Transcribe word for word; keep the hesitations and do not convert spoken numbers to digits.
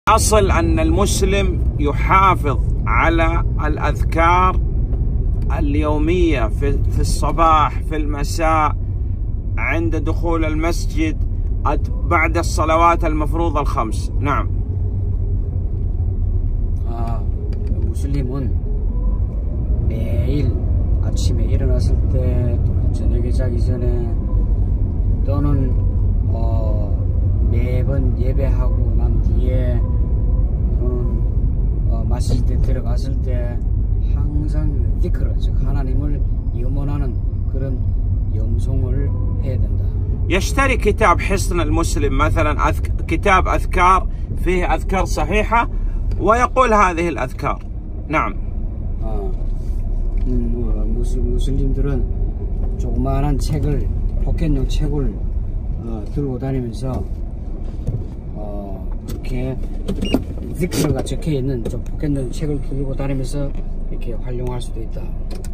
أصل أن المسلم يحافظ على الأذكار اليومية في الصباح، في المساء، عند دخول المسجد، بعد الصلوات المفروضة الخمس. نعم. 아, 무슬림은 매일 아침에 일어났을 때, 또는 저녁에 자기 전에, 또는 어, 매번 예배하고 난 뒤에, 또는 어, 마시지에 들어갔을 때 항상 디크를, 즉 하나님을 염원하는 그런 염송을 해야 된다. يشتري كتاب حصن المسلم مثلا، أذك... كتاب أذكار فيه أذكار صحيحة ويقول هذه الأذكار. نعم. 아, 음, 뭐, 무슬, 무슬림들은 조그마한 책을, 포켓용 책을 어, 들고 다니면서 어, 그렇게 지크가 적혀 있는 저 포켓용 책을 들고 다니면서 이렇게 활용할 수도 있다.